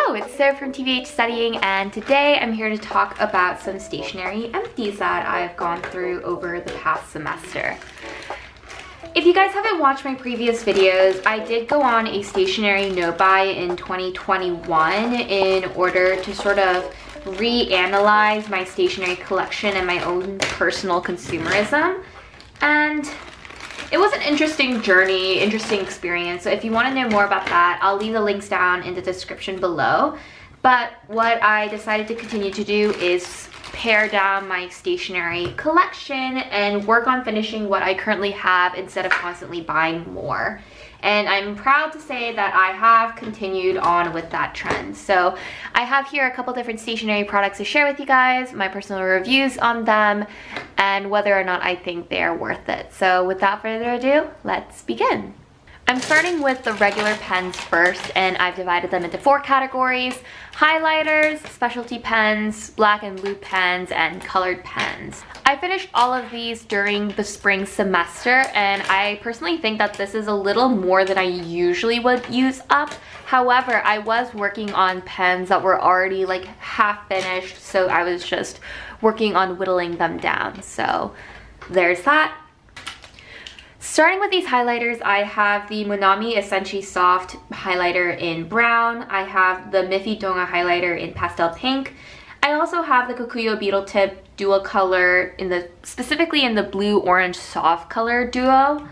Hello, it's Sarah from TVH Studying, and today I'm here to talk about some stationery empties that I've gone through over the past semester. If you guys haven't watched my previous videos, I did go on a stationery no-buy in 2021 in order to sort of reanalyze my stationery collection and my own personal consumerism. And it was an interesting journey, interesting experience. So if you want to know more about that, I'll leave the links down in the description below. But what I decided to continue to do is pare down my stationery collection and work on finishing what I currently have instead of constantly buying more. And I'm proud to say that I have continued on with that trend. So I have here a couple different stationery products to share with you guys, my personal reviews on them, and whether or not I think they are worth it. So without further ado, let's begin. I'm starting with the regular pens first, and I've divided them into 4 categories: highlighters, specialty pens, black and blue pens, and colored pens. I finished all of these during the spring semester, and I personally think that this is a little more than I usually would use up. However, I was working on pens that were already like half finished, so I was just working on whittling them down. So there's that. Starting with these highlighters, I have the Monami Essentially Soft highlighter in brown. I have the Miffy Donga highlighter in pastel pink. I also have the Kokuyo Beetle Tip dual color specifically in the blue-orange soft color duo.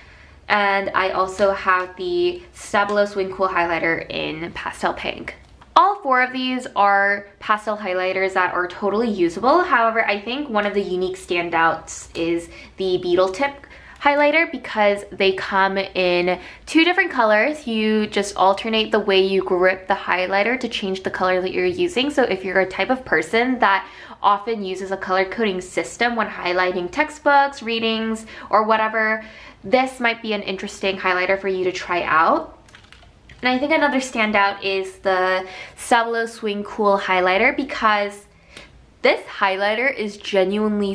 And I also have the Stabilo Swing Cool highlighter in pastel pink. All 4 of these are pastel highlighters that are totally usable. However, I think one of the unique standouts is the Beetle Tip highlighter because they come in 2 different colors. You just alternate the way you grip the highlighter to change the color that you're using. So if you're a type of person that often uses a color coding system when highlighting textbooks, readings, or whatever, this might be an interesting highlighter for you to try out. And I think another standout is the Stabilo Swing Cool highlighter because this highlighter is genuinely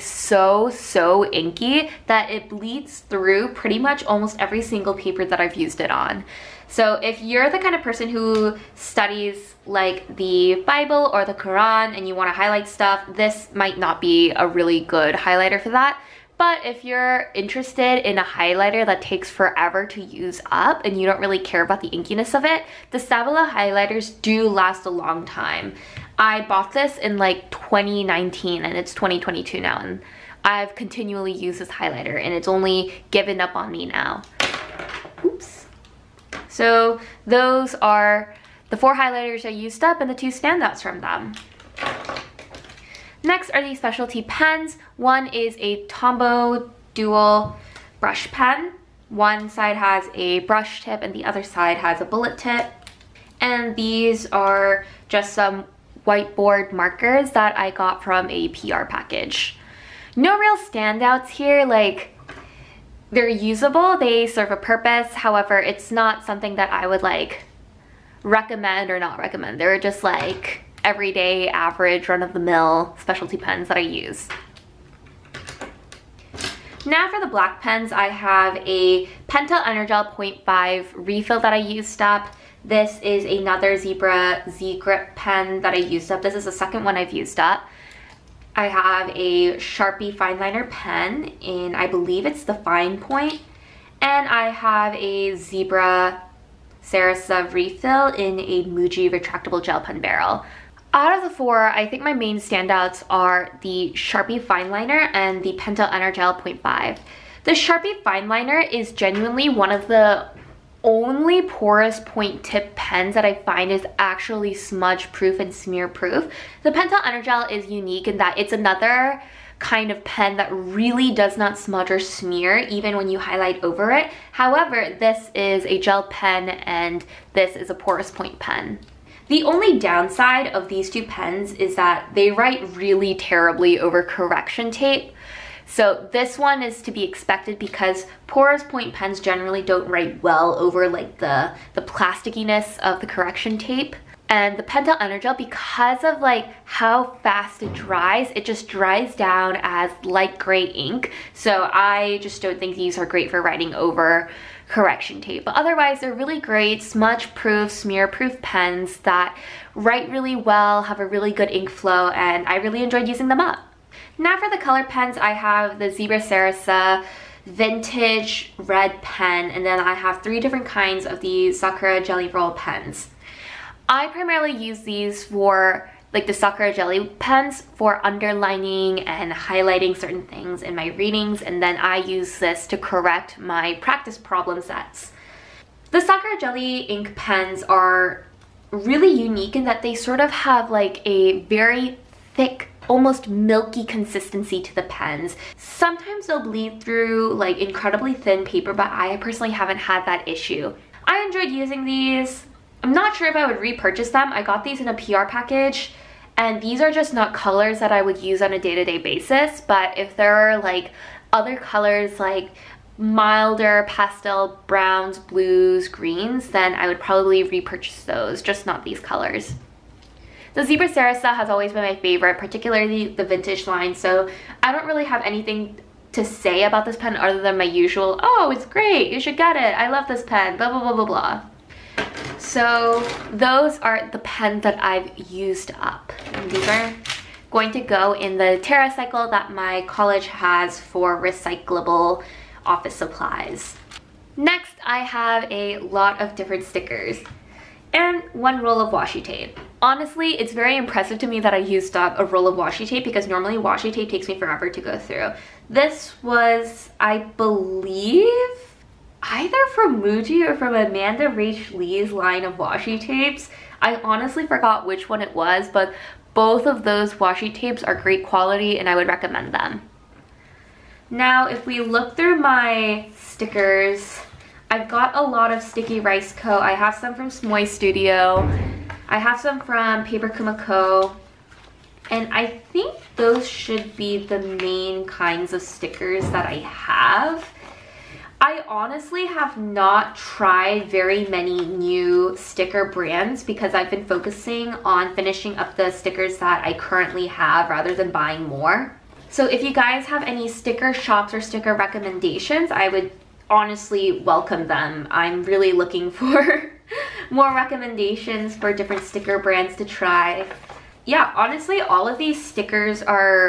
so inky that it bleeds through pretty much almost every single paper that I've used it on. So if you're the kind of person who studies like the Bible or the Quran and you want to highlight stuff, this might not be a really good highlighter for that. But if you're interested in a highlighter that takes forever to use up and you don't really care about the inkiness of it, the Stabilo highlighters do last a long time. I bought this in like 2019 and it's 2022 now, and I've continually used this highlighter and it's only given up on me now. Oops. So those are the 4 highlighters I used up and the 2 standouts from them. Next are these specialty pens. One is a Tombow dual brush pen. One side has a brush tip and the other side has a bullet tip. And these are just some whiteboard markers that I got from a PR package. No real standouts here, like they're usable, they serve a purpose. However, it's not something that I would like recommend or not recommend. They're just like everyday, average, run-of-the-mill specialty pens that I use. Now for the black pens, I have a Pentel Energel 0.5 refill that I used up. This is another Zebra Z-Grip pen that I used up. This is the second one I've used up. I have a Sharpie Fineliner pen in, I believe it's the Fine Point. And I have a Zebra Serasa refill in a Muji retractable gel pen barrel. Out of the 4, I think my main standouts are the Sharpie Fineliner and the Pentel Energel 0.5. The Sharpie Fineliner is genuinely one of the only porous point tip pens that I find is actually smudge proof and smear proof. The Pentel Energel is unique in that it's another kind of pen that really does not smudge or smear even when you highlight over it. However, this is a gel pen and this is a porous point pen. The only downside of these 2 pens is that they write really terribly over correction tape. So this one is to be expected because porous point pens generally don't write well over like the plasticiness of the correction tape. And the Pentel Energel, because of like how fast it dries, it just dries down as light gray ink. So I just don't think these are great for writing over correction tape. But otherwise, they're really great smudge-proof, smear-proof pens that write really well, have a really good ink flow, and I really enjoyed using them up. Now for the color pens, I have the Zebra Sarasa vintage red pen, and then I have 3 different kinds of the Sakura Jelly Roll pens. I primarily use these for like the Sakura Jelly pens for underlining and highlighting certain things in my readings, and then I use this to correct my practice problem sets. The Sakura Jelly ink pens are really unique in that they sort of have like a very thick, almost milky consistency to the pens. Sometimes they'll bleed through like incredibly thin paper, but I personally haven't had that issue. I enjoyed using these. I'm not sure if I would repurchase them. I got these in a PR package, and these are just not colors that I would use on a day-to-day basis, but if there are like other colors like milder pastel browns, blues, greens, then I would probably repurchase those, just not these colors. The Zebra Sarasa has always been my favorite, particularly the vintage line, so I don't really have anything to say about this pen other than my usual, oh, it's great, you should get it, I love this pen, blah, blah, blah, blah, blah. So those are the pens that I've used up. And these are going to go in the TerraCycle that my college has for recyclable office supplies. Next, I have a lot of different stickers and 1 roll of washi tape. Honestly, it's very impressive to me that I used up a roll of washi tape because normally washi tape takes me forever to go through. This was, I believe, either from Muji or from Amanda Rach Lee's line of washi tapes. I honestly forgot which one it was, but both of those washi tapes are great quality and I would recommend them. Now, if we look through my stickers, I've got a lot of Sticky Rice Co. I have some from Smoy Studio. I have some from Paper Kumiko. And I think those should be the main kinds of stickers that I have. I honestly have not tried very many new sticker brands because I've been focusing on finishing up the stickers that I currently have rather than buying more. So if you guys have any sticker shops or sticker recommendations, I would honestly welcome them. I'm really looking for more recommendations for different sticker brands to try. Yeah, honestly, all of these stickers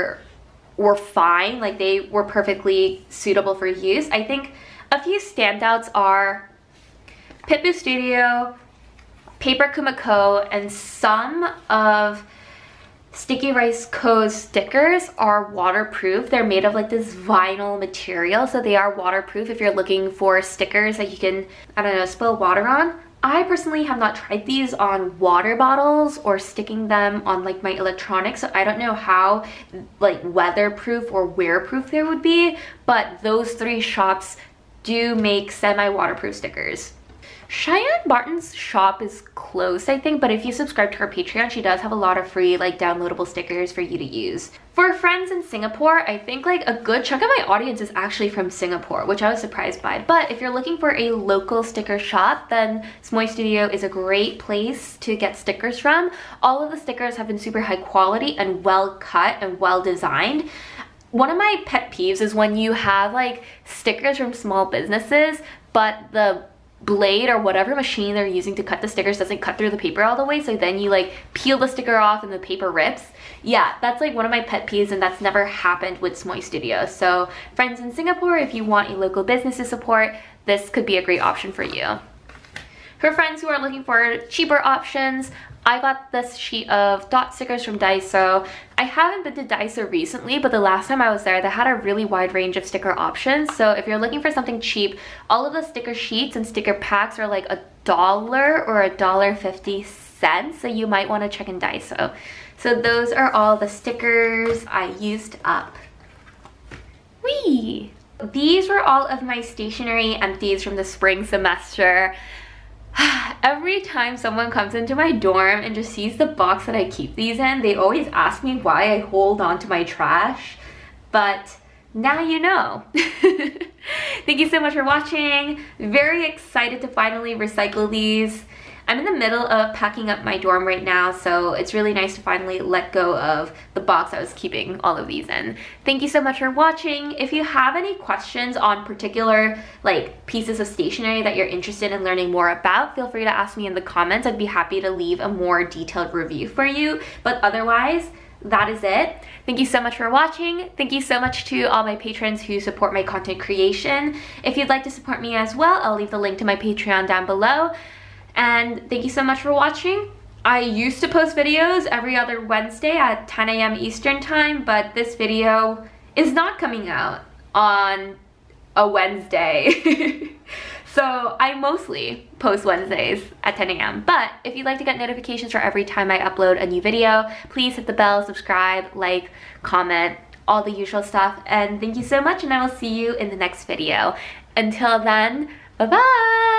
were fine. Like, they were perfectly suitable for use. I think a few standouts are Pitbu Studio, Paper Kumiko, and some of Sticky Rice Co.'s stickers are waterproof. They're made of like this vinyl material, so they are waterproof if you're looking for stickers that you can, I don't know, spill water on. I personally have not tried these on water bottles or sticking them on like my electronics, so I don't know how like weatherproof or wearproof they would be, but those 3 shops do make semi-waterproof stickers. Cheyenne Barton's shop is closed, I think, but if you subscribe to her Patreon, she does have a lot of free like downloadable stickers for you to use. For friends in Singapore, I think like a good chunk of my audience is actually from Singapore, which I was surprised by. But if you're looking for a local sticker shop, then Smoy Studio is a great place to get stickers from. All of the stickers have been super high quality and well cut and well designed. One of my pet peeves is when you have like stickers from small businesses, but the blade or whatever machine they're using to cut the stickers doesn't cut through the paper all the way, so then you like peel the sticker off and the paper rips. Yeah, that's like one of my pet peeves, and that's never happened with Smoy Studio. So friends in Singapore, if you want a local business to support, this could be a great option for you. For friends who are looking for cheaper options, I got this sheet of dot stickers from Daiso. I haven't been to Daiso recently, but the last time I was there, they had a really wide range of sticker options. So if you're looking for something cheap, all of the sticker sheets and sticker packs are like $1 or $1.50. So you might want to check in Daiso. So those are all the stickers I used up. Whee! These were all of my stationery empties from the spring semester. Every time someone comes into my dorm and just sees the box that I keep these in, they always ask me why I hold on to my trash, but now you know. Thank you so much for watching. Very excited to finally recycle these. I'm in the middle of packing up my dorm right now, so it's really nice to finally let go of the box I was keeping all of these in. Thank you so much for watching. If you have any questions on particular like pieces of stationery that you're interested in learning more about, feel free to ask me in the comments. I'd be happy to leave a more detailed review for you. But otherwise, that is it. Thank you so much for watching. Thank you so much to all my patrons who support my content creation. If you'd like to support me as well, I'll leave the link to my Patreon down below. And thank you so much for watching. I used to post videos every other Wednesday at 10 a.m. Eastern time, but this video is not coming out on a Wednesday. So I mostly post Wednesdays at 10 a.m. But if you'd like to get notifications for every time I upload a new video, please hit the bell, subscribe, like, comment, all the usual stuff. And thank you so much, and I will see you in the next video. Until then, bye-bye!